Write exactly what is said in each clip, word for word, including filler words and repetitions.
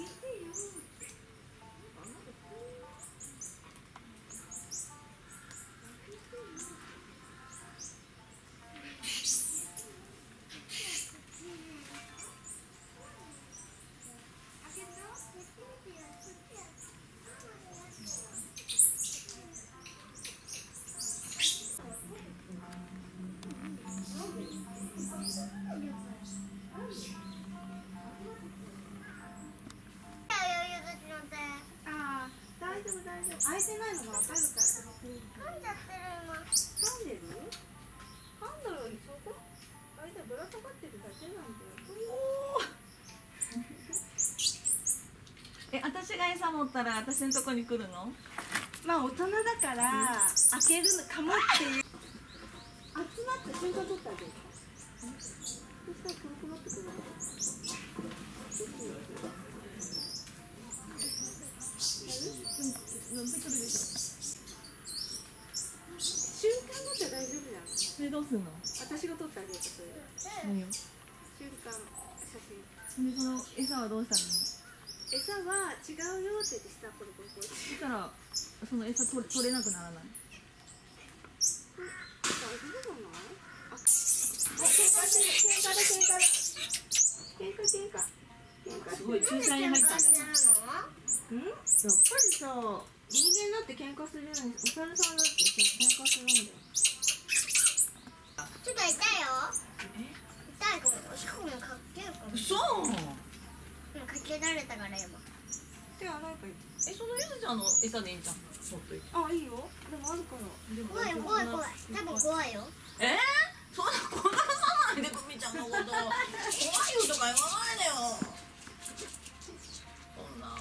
開いてないのがわかるから。噛んじゃってる今。噛んでる？噛んだらそこ？あれだ、ぶら下がってるだけなんだよ。おえ、私が餌持ったら私のとこに来るの？ まあ大人だから開けるのかもっていう。集まった瞬間取ってあげる。そしたらくるくるってくる。瞬間だったら大丈夫じゃん。 それどうすんの？ 私が撮ってあげるとそれ。 何を？ 瞬間写真。でその餌はどうしたの？ 餌は違うよって言って下コロコロコロ。そしたらその餌取れ取れなくならない？ 大丈夫なの？あ、喧嘩する喧嘩だ喧嘩だ。喧嘩喧嘩。喧嘩。 すごい注射に入ったんじゃない？ うん？やっぱりさ、人間だって喧嘩するように、お猿さんだってさ、喧嘩するんだよ。 ちょっと痛いよ。痛いかも。しかもかけるかも。 嘘。 かけられたから今。 手洗えばいい。 え、そのゆずちゃんの餌でいいんじゃん。 あ、いいよ。でもあるから。 怖い怖い怖い。多分怖いよ。 えー？そんなこなさないで、くみちゃんのこと。怖いよとか言わないでよ。そんな。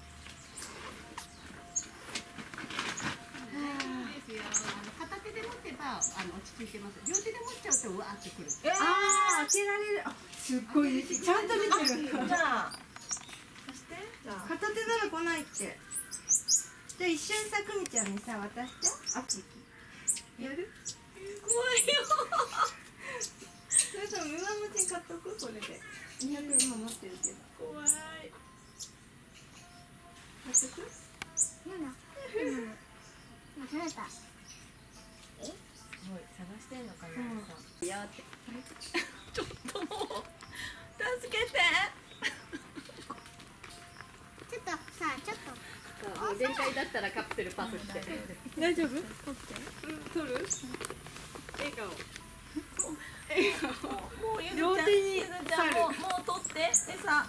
片手で持ってばあの落ち着いてます。両手で持っちゃうとうわーってくる。 えー、ああ、開けられる。あ、すっごい。ちゃんと見てる。 じゃあ。そして。じゃあ。 片手なら来ないって。じゃあ一瞬さ、くみちゃんにさ、渡して。あっち。やる？ 怖いよ。 それとも胸持ちに買っとく？これで。にひゃくえん今持ってるけど。 怖い。 買っとく？ なんだ。うん。もう取れた。 すごい探してんのかな。いやって。ちょっともう助けて。 ちょっとさ、ちょっと。 もう限界だったらカプセルパスして。 大丈夫？取って。うん、取る？笑顔。笑顔。 もうゆずちゃん、 両手にゆずちゃんもうもう取って餌。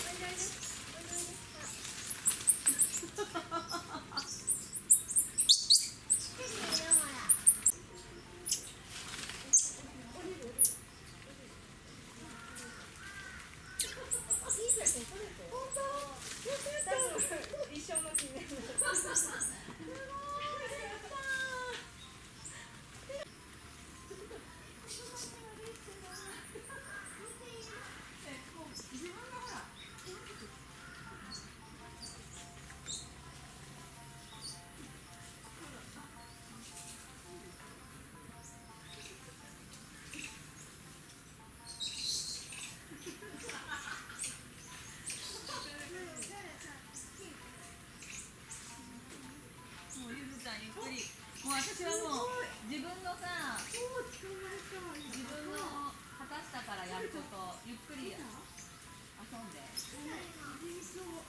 一生の記念。 もう私はもう自分のさ、自分の果たしたからやることゆっくり遊んで。